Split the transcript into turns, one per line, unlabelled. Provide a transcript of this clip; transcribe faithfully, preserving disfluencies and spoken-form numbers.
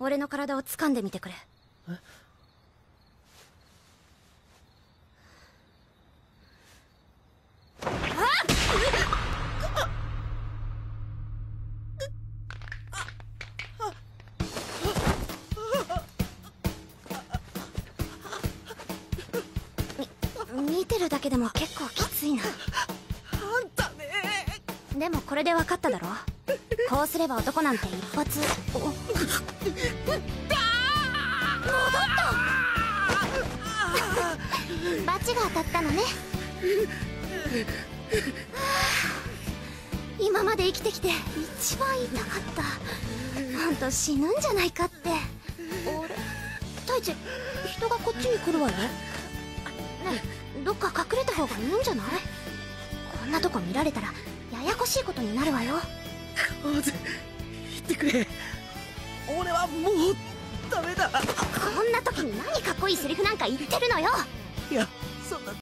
俺の体を掴んでみてくれ。え？見てるだけでも結構きついな。
あんたね。
でもこれで分かっただろ。こうすれば男なんて一発。お戻ったバチが当たったのね。今まで生きてきて一番痛かった。ほんと死ぬんじゃないかって。俺太一、人がこっちに来るわよ。ねえ、どっか隠れた方がいいんじゃない？こんなとこ見られたらややこしいことになるわよ。
カーゼ、言ってくれ。俺はもうダメだ。
こんな時に何かっこいいセリフなんか言ってるのよ。
いや、そんな